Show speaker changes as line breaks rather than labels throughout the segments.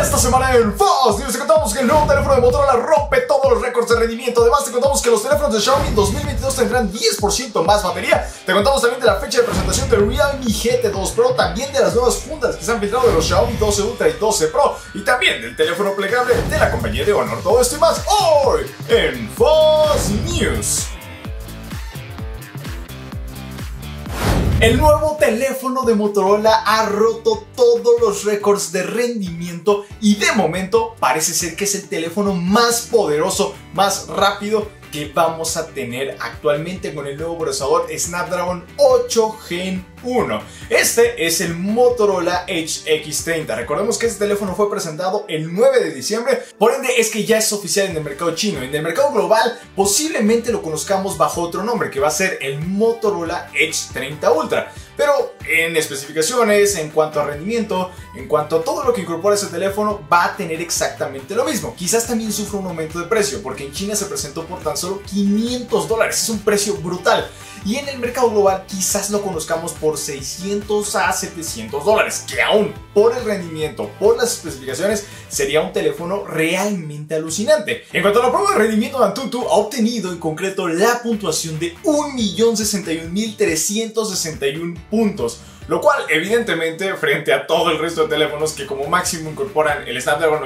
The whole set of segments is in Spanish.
Esta semana en Fast News te contamos que el nuevo teléfono de Motorola rompe todos los récords de rendimiento. Además te contamos que los teléfonos de Xiaomi en 2022 tendrán 10% más batería. Te contamos también de la fecha de presentación del Realme GT2 Pro, también de las nuevas fundas que se han filtrado de los Xiaomi 12 Ultra y 12 Pro, y también del teléfono plegable de la compañía de Honor. Todo esto y más hoy en Fast News. El nuevo teléfono de Motorola ha roto todos los récords de rendimiento y de momento parece ser que es el teléfono más poderoso, más rápido que vamos a tener actualmente con el nuevo procesador Snapdragon 8 Gen 1. Este es el Motorola Edge X30. Recordemos que este teléfono fue presentado el 9 de diciembre, por ende es que ya es oficial en el mercado chino. En el mercado global posiblemente lo conozcamos bajo otro nombre, que va a ser el Motorola Edge 30 Ultra. Pero en especificaciones, en cuanto a rendimiento, en cuanto a todo lo que incorpora ese teléfono, va a tener exactamente lo mismo. Quizás también sufra un aumento de precio, porque en China se presentó por tan solo $500. Es un precio brutal. Y en el mercado global quizás lo conozcamos por $600 a $700, que aún por el rendimiento, por las especificaciones, sería un teléfono realmente alucinante. En cuanto a la prueba de rendimiento, Antutu ha obtenido en concreto la puntuación de 1.061.361 puntos, lo cual evidentemente frente a todo el resto de teléfonos que como máximo incorporan el Snapdragon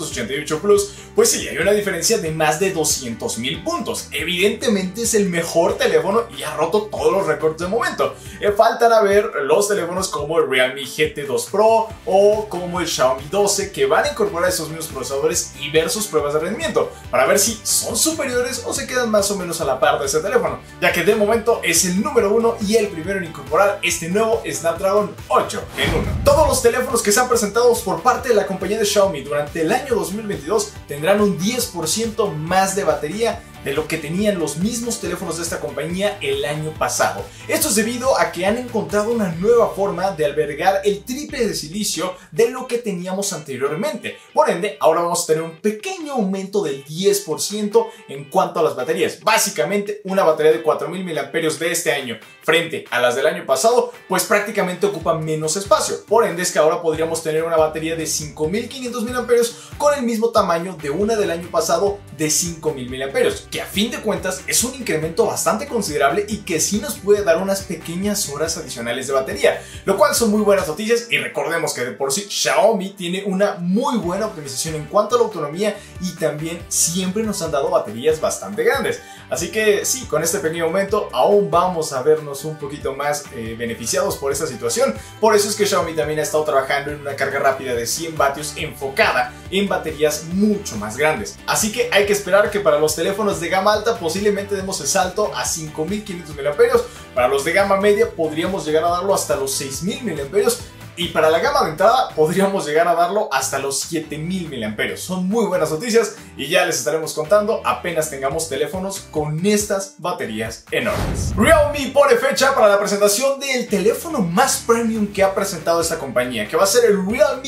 888 Plus, pues sí, hay una diferencia de más de 200.000 puntos. Evidentemente es el mejor teléfono y ha roto todos los récords de momento. Faltan a ver los teléfonos como el Realme GT2 Pro o como el Xiaomi 12, que van a incorporar esos mismos procesadores y ver sus pruebas de rendimiento para ver si son superiores o se quedan más o menos a la par de ese teléfono, ya que de momento es el número 1 y el primero en incorporar este nuevo Snapdragon 8 Gen 1. Todos los teléfonos que sean presentados por parte de la compañía de Xiaomi durante el año 2022 tendrán un 10% más de batería de lo que tenían los mismos teléfonos de esta compañía el año pasado. Esto es debido a que han encontrado una nueva forma de albergar el triple de silicio de lo que teníamos anteriormente. Por ende, ahora vamos a tener un pequeño aumento del 10% en cuanto a las baterías. Básicamente, una batería de 4.000 mAh de este año frente a las del año pasado, pues prácticamente ocupa menos espacio. Por ende, es que ahora podríamos tener una batería de 5.500 mAh con el mismo tamaño de una del año pasado de 5.000 mAh. Que a fin de cuentas es un incremento bastante considerable y que sí nos puede dar unas pequeñas horas adicionales de batería, lo cual son muy buenas noticias. Y recordemos que de por sí Xiaomi tiene una muy buena optimización en cuanto a la autonomía y también siempre nos han dado baterías bastante grandes. Así que sí, con este pequeño aumento aún vamos a vernos un poquito más beneficiados por esta situación. Por eso es que Xiaomi también ha estado trabajando en una carga rápida de 100 vatios enfocada en baterías mucho más grandes. Así que hay que esperar que para los teléfonos de gama alta posiblemente demos el salto a 5.500 mAh. Para los de gama media podríamos llegar a darlo hasta los 6.000 mAh. Y para la gama de entrada podríamos llegar a darlo hasta los 7.000 mAh. Son muy buenas noticias y ya les estaremos contando apenas tengamos teléfonos con estas baterías enormes. Realme pone fecha para la presentación del teléfono más premium que ha presentado esta compañía, que va a ser el Realme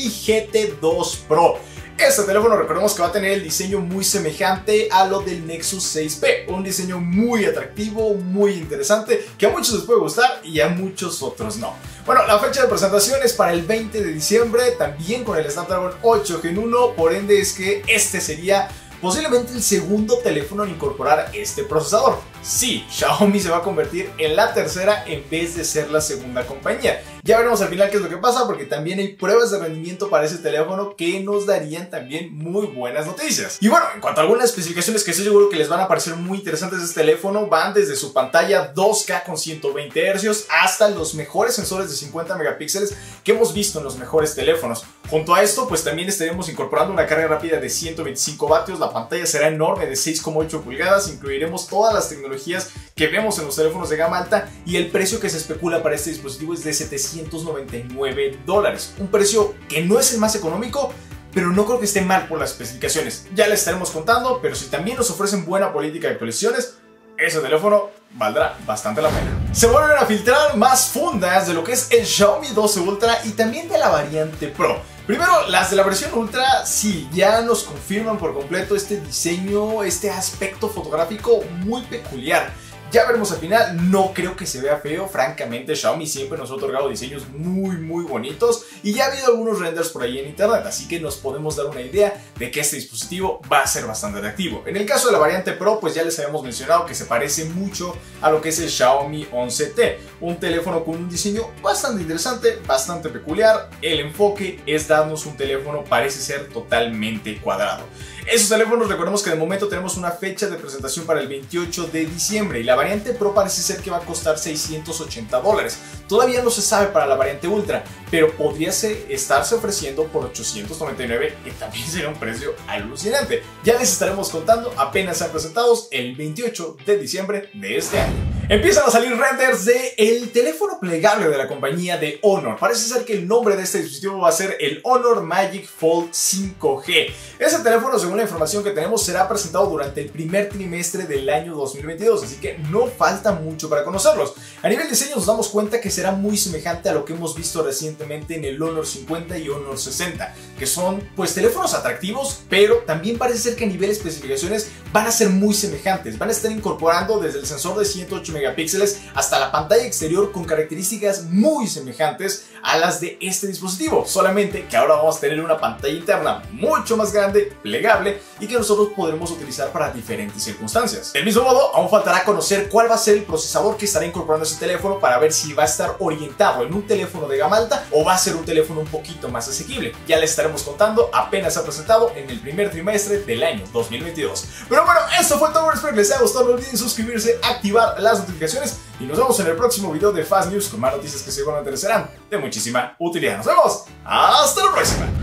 GT2 Pro. Este teléfono recordemos que va a tener el diseño muy semejante a lo del Nexus 6P, un diseño muy atractivo, muy interesante, que a muchos les puede gustar y a muchos otros no. Bueno, la fecha de presentación es para el 20 de diciembre, también con el Snapdragon 8 Gen 1, por ende es que este sería posiblemente el segundo teléfono en incorporar este procesador. Sí, Xiaomi se va a convertir en la tercera en vez de ser la segunda compañía. Ya veremos al final qué es lo que pasa, porque también hay pruebas de rendimiento para ese teléfono que nos darían también muy buenas noticias. Y bueno, en cuanto a algunas especificaciones que estoy seguro que les van a parecer muy interesantes de este teléfono, van desde su pantalla 2K con 120 Hz hasta los mejores sensores de 50 megapíxeles que hemos visto en los mejores teléfonos. Junto a esto, pues también estaremos incorporando una carga rápida de 125 vatios, la pantalla será enorme de 6,8 pulgadas, incluiremos todas las tecnologías que vemos en los teléfonos de gama alta y el precio que se especula para este dispositivo es de $799, un precio que no es el más económico, pero no creo que esté mal por las especificaciones. Ya les estaremos contando, pero si también nos ofrecen buena política de actualizaciones, ese teléfono valdrá bastante la pena. Se vuelven a filtrar más fundas de lo que es el Xiaomi 12 Ultra y también de la variante Pro. Primero, las de la versión Ultra, sí, ya nos confirman por completo este diseño, este aspecto fotográfico muy peculiar. Ya veremos al final, no creo que se vea feo, francamente Xiaomi siempre nos ha otorgado diseños muy bonitos y ya ha habido algunos renders por ahí en internet, así que nos podemos dar una idea de que este dispositivo va a ser bastante atractivo. En el caso de la variante Pro, pues ya les habíamos mencionado que se parece mucho a lo que es el Xiaomi 11T, un teléfono con un diseño bastante interesante, bastante peculiar. El enfoque es darnos un teléfono, parece ser totalmente cuadrado. Esos teléfonos, recordemos que de momento tenemos una fecha de presentación para el 28 de diciembre y la variante Pro parece ser que va a costar $680. Todavía no se sabe para la variante Ultra, pero podría estarse ofreciendo por $899, que también sería un precio alucinante. Ya les estaremos contando apenas sean presentados el 28 de diciembre de este año. Empiezan a salir renders del teléfono plegable de la compañía de Honor. Parece ser que el nombre de este dispositivo va a ser el Honor Magic Fold 5G. Ese teléfono, según la información que tenemos, será presentado durante el primer trimestre del año 2022, así que no falta mucho para conocerlos. A nivel diseño nos damos cuenta que será muy semejante a lo que hemos visto recientemente en el Honor 50 y Honor 60, que son pues teléfonos atractivos, pero también parece ser que a nivel de especificaciones van a ser muy semejantes. Van a estar incorporando desde el sensor de 108 megapíxeles hasta la pantalla exterior con características muy semejantes a las de este dispositivo, solamente que ahora vamos a tener una pantalla interna mucho más grande, plegable y que nosotros podremos utilizar para diferentes circunstancias. Del mismo modo, aún faltará conocer cuál va a ser el procesador que estará incorporando este teléfono para ver si va a estar orientado en un teléfono de gama alta o va a ser un teléfono un poquito más asequible. Ya les estaremos contando apenas se ha presentado en el primer trimestre del año 2022. Pero bueno, eso fue todo. Espero que les haya gustado. No olviden suscribirse, activar las notificaciones y nos vemos en el próximo video de Fast News con más noticias que seguramente les serán de muchísima utilidad. Nos vemos. Hasta la próxima.